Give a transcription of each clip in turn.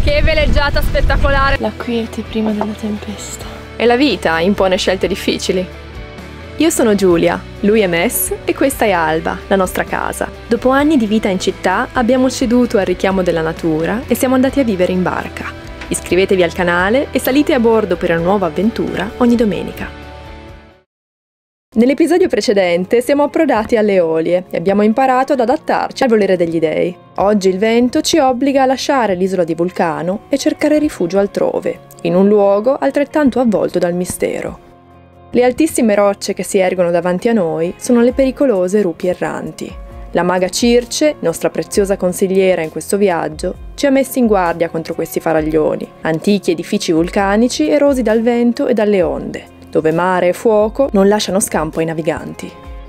Che veleggiata spettacolare! La quiete prima della tempesta. E la vita impone scelte difficili. Io sono Giulia, lui è Mess e questa è Alba, la nostra casa. Dopo anni di vita in città abbiamo ceduto al richiamo della natura e siamo andati a vivere in barca. Iscrivetevi al canale e salite a bordo per una nuova avventura ogni domenica. Nell'episodio precedente siamo approdati alle Eolie e abbiamo imparato ad adattarci al volere degli dei. Oggi il vento ci obbliga a lasciare l'isola di Vulcano e cercare rifugio altrove, in un luogo altrettanto avvolto dal mistero. Le altissime rocce che si ergono davanti a noi sono le pericolose rupi erranti. La maga Circe, nostra preziosa consigliera in questo viaggio, ci ha messi in guardia contro questi faraglioni, antichi edifici vulcanici erosi dal vento e dalle onde, dove mare e fuoco non lasciano scampo ai naviganti.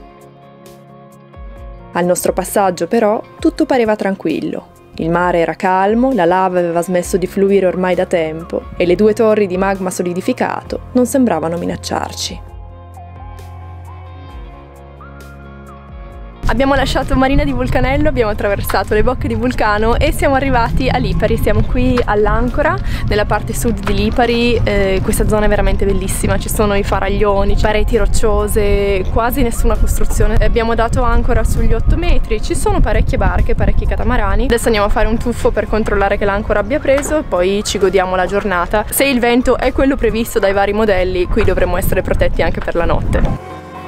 Al nostro passaggio, però, tutto pareva tranquillo. Il mare era calmo, la lava aveva smesso di fluire ormai da tempo e le 2 torri di magma solidificato non sembravano minacciarci. Abbiamo lasciato Marina di Vulcanello, abbiamo attraversato le bocche di Vulcano e siamo arrivati a Lipari. Siamo qui all'Ancora, nella parte sud di Lipari. Questa zona è veramente bellissima, ci sono i faraglioni, pareti rocciose, quasi nessuna costruzione. Abbiamo dato ancora sugli 8 metri, ci sono parecchie barche, parecchi catamarani. Adesso andiamo a fare un tuffo per controllare che l'ancora abbia preso, poi ci godiamo la giornata. Se il vento è quello previsto dai vari modelli, qui dovremmo essere protetti anche per la notte.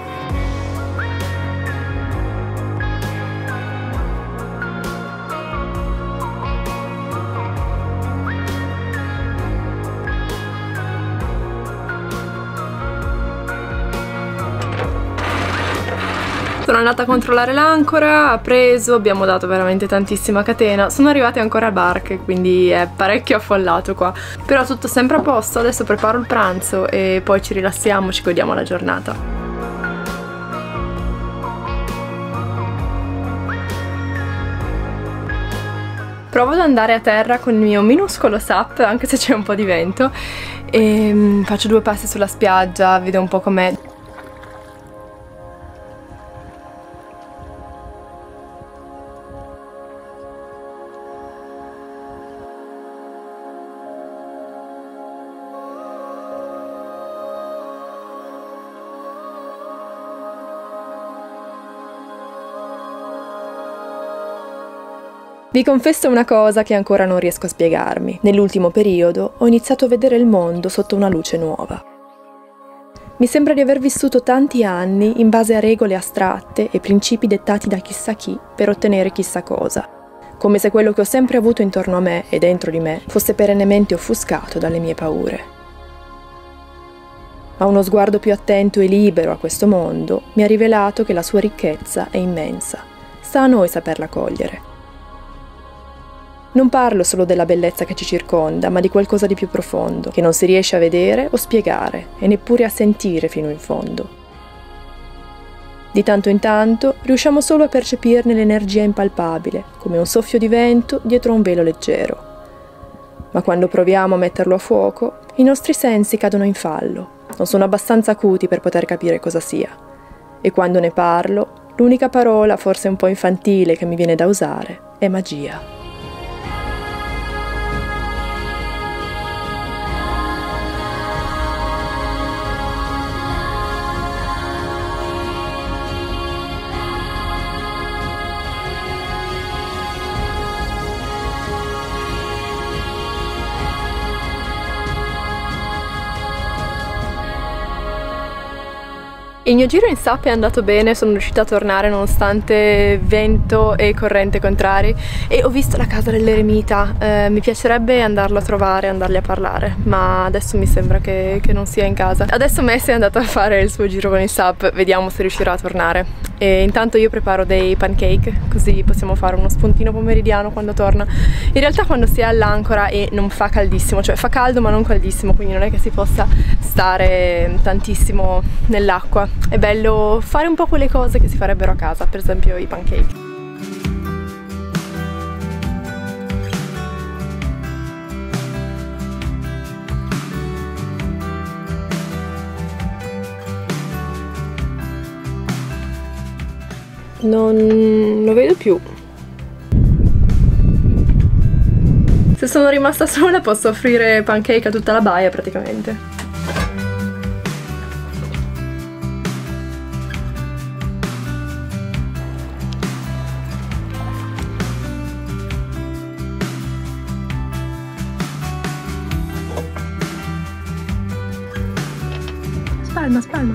Sono andata a controllare l'ancora, ha preso, abbiamo dato veramente tantissima catena. Sono arrivate ancora barche, quindi è parecchio affollato qua. Però tutto sempre a posto, adesso preparo il pranzo e poi ci rilassiamo, ci godiamo la giornata. Provo ad andare a terra con il mio minuscolo SUP, anche se c'è un po' di vento, e faccio 2 passi sulla spiaggia, vedo un po' com'è. Vi confesso una cosa che ancora non riesco a spiegarmi. Nell'ultimo periodo ho iniziato a vedere il mondo sotto una luce nuova. Mi sembra di aver vissuto tanti anni in base a regole astratte e principi dettati da chissà chi per ottenere chissà cosa. Come se quello che ho sempre avuto intorno a me e dentro di me fosse perennemente offuscato dalle mie paure. Ma uno sguardo più attento e libero a questo mondo mi ha rivelato che la sua ricchezza è immensa. Sta a noi saperla cogliere. Non parlo solo della bellezza che ci circonda, ma di qualcosa di più profondo, che non si riesce a vedere o spiegare, e neppure a sentire fino in fondo. Di tanto in tanto riusciamo solo a percepirne l'energia impalpabile, come un soffio di vento dietro un velo leggero. Ma quando proviamo a metterlo a fuoco, i nostri sensi cadono in fallo, non sono abbastanza acuti per poter capire cosa sia. E quando ne parlo, l'unica parola, forse un po' infantile, che mi viene da usare è magia. Il mio giro in SUP è andato bene, sono riuscita a tornare nonostante vento e corrente contrari e ho visto la casa dell'eremita. Mi piacerebbe andarlo a trovare, andargli a parlare, ma adesso mi sembra che non sia in casa. Adesso Messi è andato a fare il suo giro con il SUP, vediamo se riuscirà a tornare. E intanto io preparo dei pancake, così possiamo fare uno spuntino pomeridiano quando torna. In realtà quando si è all'ancora e non fa caldissimo, cioè fa caldo ma non caldissimo, quindi non è che si possa stare tantissimo nell'acqua. È bello fare un po' quelle cose che si farebbero a casa, per esempio i pancake. Non lo vedo più. Se sono rimasta sola posso offrire pancake a tutta la baia praticamente. Spalma, spalma.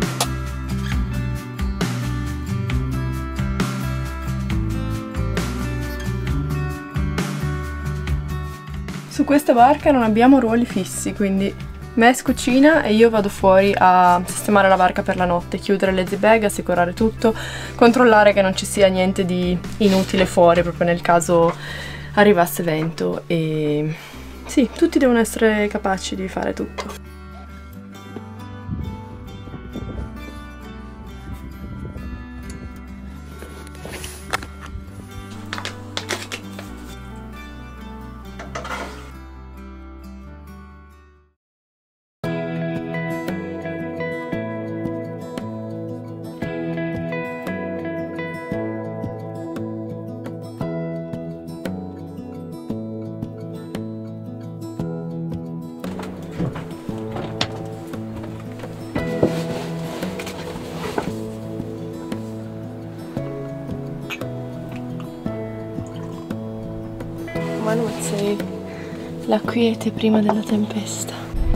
Su questa barca non abbiamo ruoli fissi, quindi Mess cucina e io vado fuori a sistemare la barca per la notte, chiudere le zibag, assicurare tutto, controllare che non ci sia niente di inutile fuori, proprio nel caso arrivasse vento. E sì, tutti devono essere capaci di fare tutto. One would say la quiete prima della tempesta.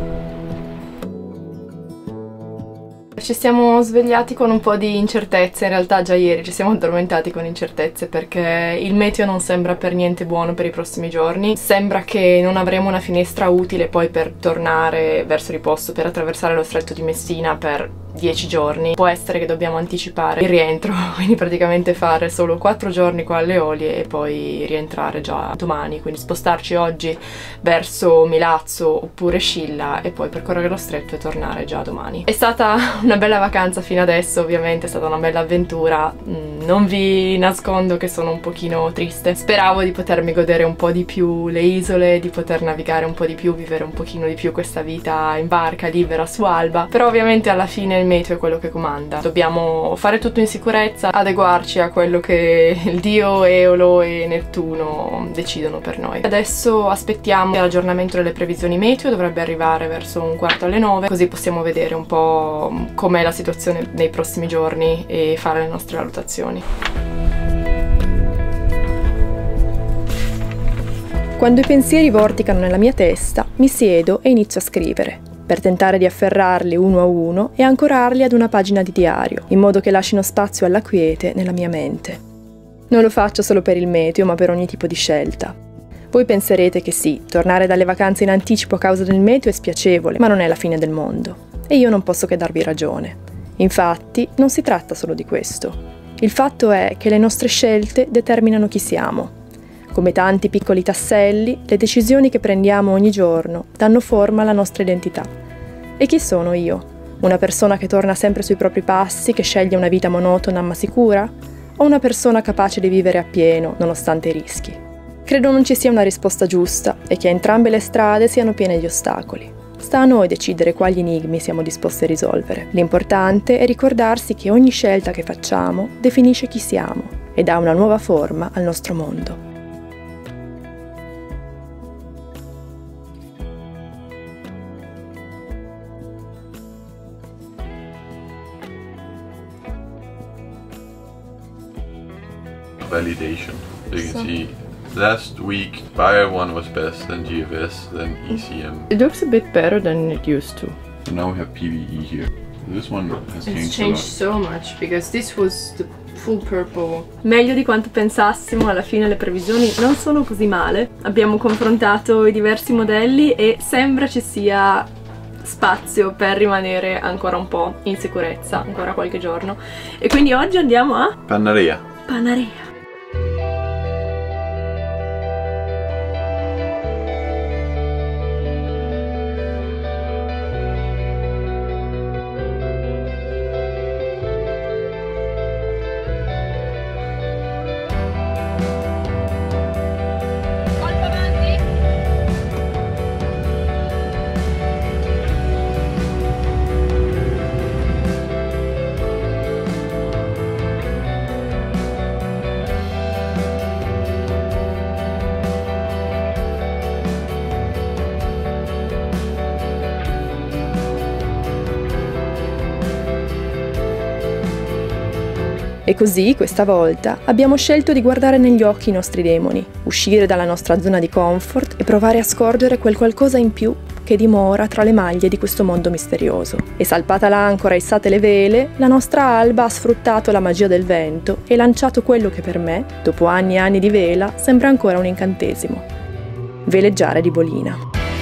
Ci siamo svegliati con un po' di incertezze, in realtà già ieri ci siamo addormentati con incertezze perché il meteo non sembra per niente buono per i prossimi giorni. Sembra che non avremo una finestra utile poi per tornare verso riposto, per attraversare lo stretto di Messina per 10 giorni. Può essere che dobbiamo anticipare il rientro, quindi praticamente fare solo 4 giorni qua alle Eolie e poi rientrare già domani, quindi spostarci oggi verso Milazzo oppure Scilla e poi percorrere lo stretto e tornare già domani. È stata una bella vacanza fino adesso, ovviamente è stata una bella avventura, non vi nascondo che sono un pochino triste. Speravo di potermi godere un po' di più le isole, di poter navigare un po' di più, vivere un pochino di più questa vita in barca libera su Alba, però ovviamente alla fine il meteo è quello che comanda. Dobbiamo fare tutto in sicurezza, adeguarci a quello che il dio Eolo e Nettuno decidono per noi. Adesso aspettiamo l'aggiornamento delle previsioni meteo, dovrebbe arrivare verso 8:45, così possiamo vedere un po' com'è la situazione nei prossimi giorni e fare le nostre valutazioni. Quando i pensieri vorticano nella mia testa, mi siedo e inizio a scrivere, per tentare di afferrarli uno a uno e ancorarli ad una pagina di diario, in modo che lasciino spazio alla quiete nella mia mente. Non lo faccio solo per il meteo, ma per ogni tipo di scelta. Voi penserete che sì, tornare dalle vacanze in anticipo a causa del meteo è spiacevole, ma non è la fine del mondo. E io non posso che darvi ragione. Infatti, non si tratta solo di questo. Il fatto è che le nostre scelte determinano chi siamo. Come tanti piccoli tasselli, le decisioni che prendiamo ogni giorno danno forma alla nostra identità. E chi sono io? Una persona che torna sempre sui propri passi, che sceglie una vita monotona ma sicura? O una persona capace di vivere appieno, nonostante i rischi? Credo non ci sia una risposta giusta e che entrambe le strade siano piene di ostacoli. Sta a noi decidere quali enigmi siamo disposti a risolvere. L'importante è ricordarsi che ogni scelta che facciamo definisce chi siamo e dà una nuova forma al nostro mondo. Validation. So you can see last week Bayer 1 was best, then GFS, then ECM. It looks a bit better than it used to. So now we have PVE here. This one has It's changed a lot. so much because this was the full purple. Meglio di quanto pensassimo, alla fine le previsioni non sono così male. Abbiamo confrontato i diversi modelli e sembra ci sia spazio per rimanere ancora un po' in sicurezza, ancora qualche giorno. E quindi oggi andiamo a Panarea. Panarea. E così, questa volta, abbiamo scelto di guardare negli occhi i nostri demoni, uscire dalla nostra zona di comfort e provare a scorgere quel qualcosa in più che dimora tra le maglie di questo mondo misterioso. E salpata l'ancora e issate le vele, la nostra alba ha sfruttato la magia del vento e lanciato quello che per me, dopo anni e anni di vela, sembra ancora un incantesimo: veleggiare di bolina.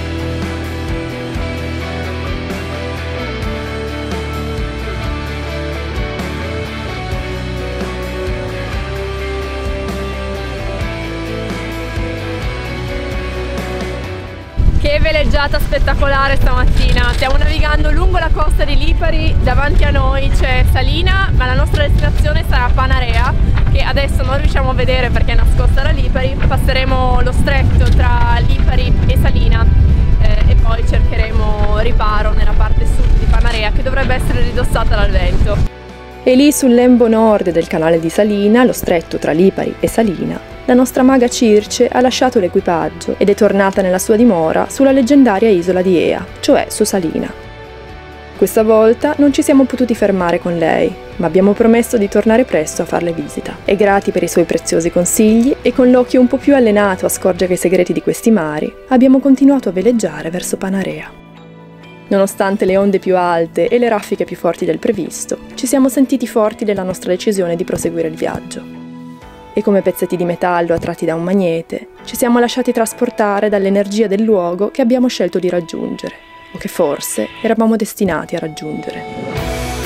Che veleggiata spettacolare stamattina! Stiamo navigando lungo la costa di Lipari, davanti a noi c'è Salina, ma la nostra destinazione sarà Panarea, che adesso non riusciamo a vedere perché è nascosta da Lipari. Passeremo lo stretto tra Lipari e Salina e poi cercheremo riparo nella parte sud di Panarea, che dovrebbe essere ridossata dal vento. E lì sul lembo nord del canale di Salina, lo stretto tra Lipari e Salina, la nostra maga Circe ha lasciato l'equipaggio ed è tornata nella sua dimora sulla leggendaria isola di Ea, cioè su Salina. Questa volta non ci siamo potuti fermare con lei, ma abbiamo promesso di tornare presto a farle visita. E grati per i suoi preziosi consigli e con l'occhio un po' più allenato a scorgere i segreti di questi mari, abbiamo continuato a veleggiare verso Panarea. Nonostante le onde più alte e le raffiche più forti del previsto, ci siamo sentiti forti della nostra decisione di proseguire il viaggio. E come pezzetti di metallo attratti da un magnete, ci siamo lasciati trasportare dall'energia del luogo che abbiamo scelto di raggiungere, o che forse eravamo destinati a raggiungere.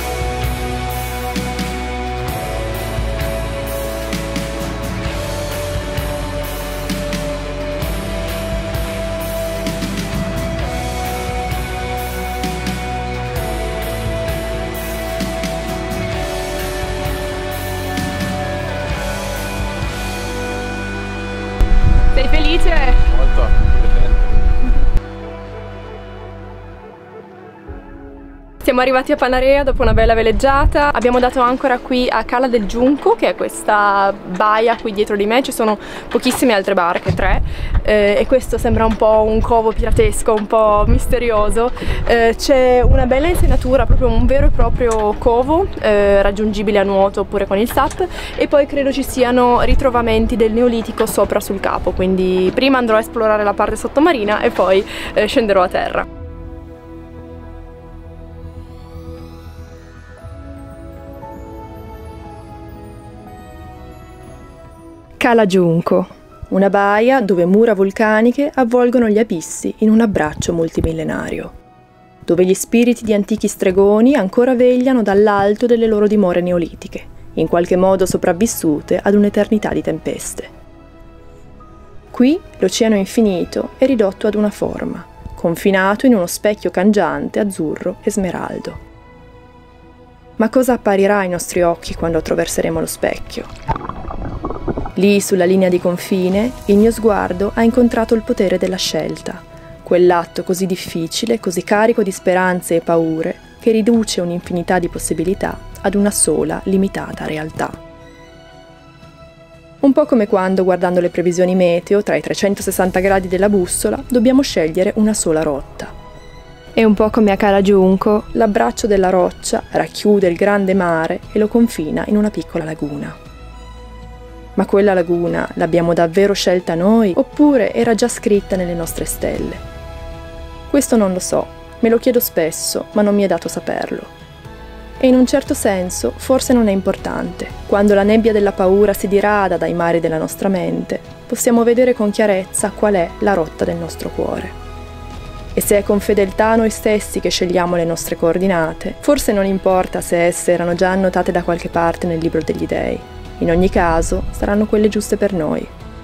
Sei felice? Molto. Siamo arrivati a Panarea dopo una bella veleggiata, abbiamo dato ancora qui a Cala del Giunco, che è questa baia qui dietro di me, ci sono pochissime altre barche, 3, e questo sembra un po' un covo piratesco, un po' misterioso. C'è una bella insenatura, proprio un vero e proprio covo, raggiungibile a nuoto oppure con il SUP, e poi credo ci siano ritrovamenti del Neolitico sopra sul capo, quindi prima andrò a esplorare la parte sottomarina e poi scenderò a terra. Cala Giunco, una baia dove mura vulcaniche avvolgono gli abissi in un abbraccio multimillenario, dove gli spiriti di antichi stregoni ancora vegliano dall'alto delle loro dimore neolitiche, in qualche modo sopravvissute ad un'eternità di tempeste. Qui l'oceano infinito è ridotto ad una forma, confinato in uno specchio cangiante azzurro e smeraldo. Ma cosa apparirà ai nostri occhi quando attraverseremo lo specchio? Lì, sulla linea di confine, il mio sguardo ha incontrato il potere della scelta, quell'atto così difficile, così carico di speranze e paure, che riduce un'infinità di possibilità ad una sola, limitata realtà. Un po' come quando, guardando le previsioni meteo tra i 360 gradi della bussola, dobbiamo scegliere una sola rotta. E un po' come a Cala Giunco, l'abbraccio della roccia racchiude il grande mare e lo confina in una piccola laguna. Ma quella laguna l'abbiamo davvero scelta noi, oppure era già scritta nelle nostre stelle? Questo non lo so, me lo chiedo spesso, ma non mi è dato saperlo. E in un certo senso forse non è importante. Quando la nebbia della paura si dirada dai mari della nostra mente, possiamo vedere con chiarezza qual è la rotta del nostro cuore. E se è con fedeltà a noi stessi che scegliamo le nostre coordinate, forse non importa se esse erano già annotate da qualche parte nel libro degli dei. In ogni caso, saranno quelle giuste per noi.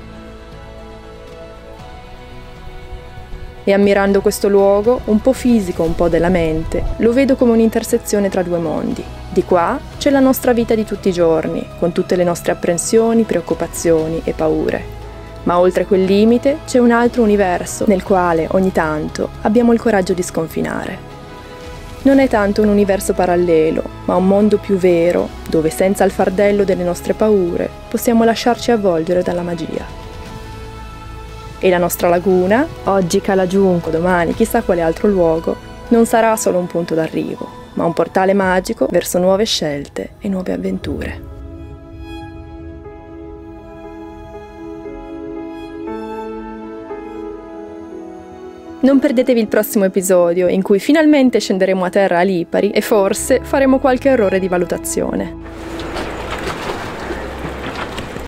E ammirando questo luogo, un po' fisico, un po' della mente, lo vedo come un'intersezione tra due mondi. Di qua c'è la nostra vita di tutti i giorni, con tutte le nostre apprensioni, preoccupazioni e paure. Ma oltre quel limite c'è un altro universo nel quale, ogni tanto, abbiamo il coraggio di sconfinare. Non è tanto un universo parallelo, ma un mondo più vero, dove senza il fardello delle nostre paure possiamo lasciarci avvolgere dalla magia. E la nostra laguna, oggi Cala Giunco, domani chissà quale altro luogo, non sarà solo un punto d'arrivo, ma un portale magico verso nuove scelte e nuove avventure. Non perdetevi il prossimo episodio, in cui finalmente scenderemo a terra a Lipari e forse faremo qualche errore di valutazione.